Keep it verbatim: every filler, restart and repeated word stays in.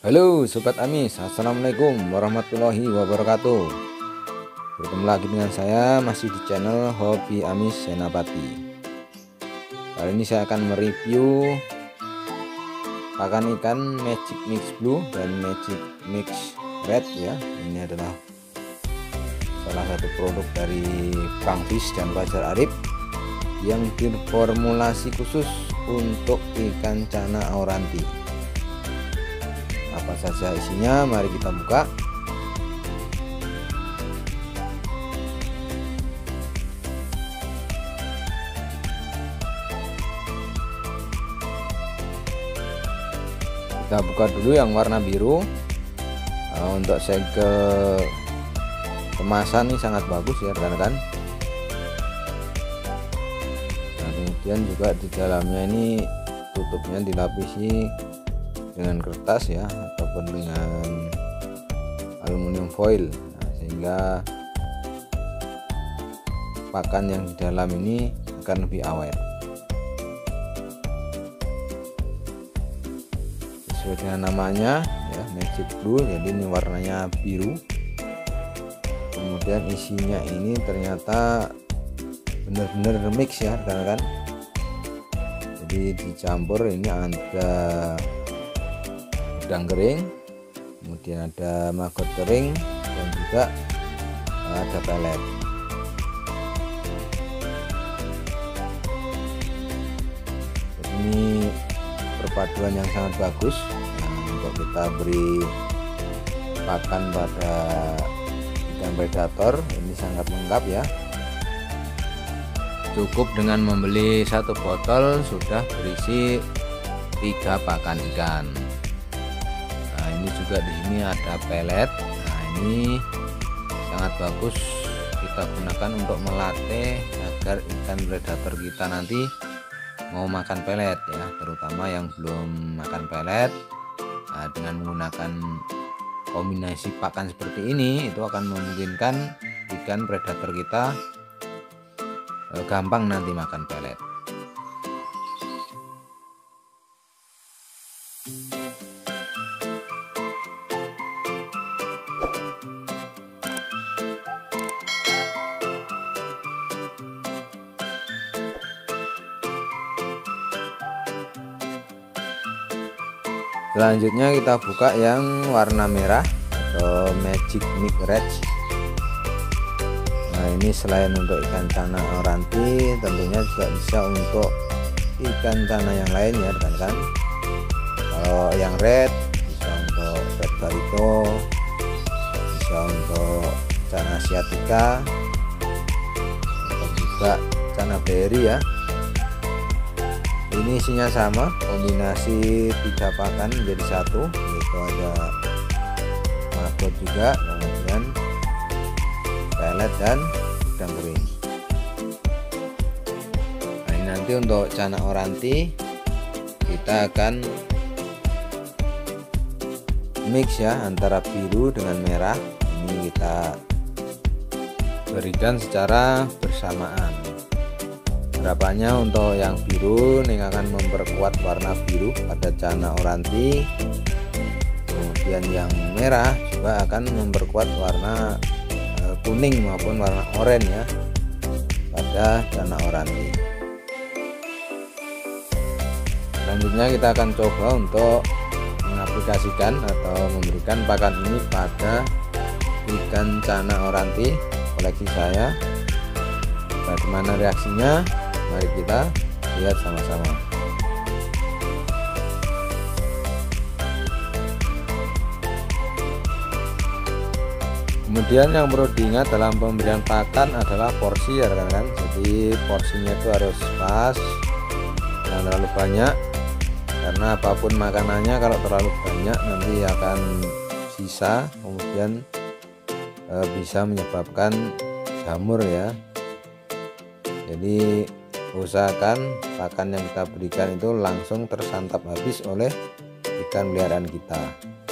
Halo Sobat Amis, Assalamualaikum warahmatullahi wabarakatuh. Bertemu lagi dengan saya masih di channel Hobi Amis Senapati. Kali ini saya akan mereview pakan ikan Magic Mix Blue dan Magic Mix Red ya. Ini adalah salah satu produk dari Bang Fish dan Fajar Arif yang diformulasi khusus untuk ikan cana auranti. Apa saja isinya, mari kita buka. Kita buka dulu yang warna biru. Nah, untuk segel kemasan ini sangat bagus ya rekan-rekan. Nah, kemudian juga di dalamnya ini tutupnya dilapisi dengan kertas ya, ataupun dengan aluminium foil, nah, sehingga pakan yang di dalam ini akan lebih awet. Sesuai dengan namanya ya, Magic Blue, jadi ini warnanya biru. Kemudian isinya ini ternyata benar-benar mix ya rekan-rekan. Jadi dicampur, ini ada udang kering, kemudian ada maggot kering, dan juga ada pelet. Ini perpaduan yang sangat bagus nah, untuk kita beri pakan pada ikan predator. Ini sangat lengkap ya. Cukup dengan membeli satu botol sudah berisi tiga pakan ikan. Ini juga di sini ada pelet. Nah, ini sangat bagus kita gunakan untuk melatih agar ikan predator kita nanti mau makan pelet ya, terutama yang belum makan pelet. Nah, dengan menggunakan kombinasi pakan seperti ini, itu akan memungkinkan ikan predator kita eh, gampang nanti makan pelet. Selanjutnya kita buka yang warna merah atau Magic Mix Red. Nah, ini selain untuk ikan cana auranti, tentunya juga bisa untuk ikan cana yang lain ya rekan-rekan. Kalau yang red bisa untuk red barito, bisa untuk cana asiatica, atau juga cana berry ya. Ini isinya sama, kombinasi tiga pakan menjadi satu, yaitu ada maggot juga, kemudian pelet dan udang kering. Nah, ini nanti untuk cana auranti kita akan mix ya antara biru dengan merah. Ini kita berikan secara bersamaan. Harapannya untuk yang biru ini akan memperkuat warna biru pada cana auranti, kemudian yang merah juga akan memperkuat warna e, kuning maupun warna oranye ya pada cana auranti. Selanjutnya kita akan coba untuk mengaplikasikan atau memberikan pakan ini pada ikan cana auranti koleksi saya. Bagaimana reaksinya? Mari kita lihat sama-sama. Kemudian yang perlu diingat dalam pemberian pakan adalah porsi ya rekan-rekan. Jadi porsinya itu harus pas, jangan terlalu banyak, karena apapun makanannya kalau terlalu banyak nanti akan sisa, kemudian e, bisa menyebabkan jamur ya. Jadi usahakan pakan yang kita berikan itu langsung tersantap habis oleh ikan peliharaan kita.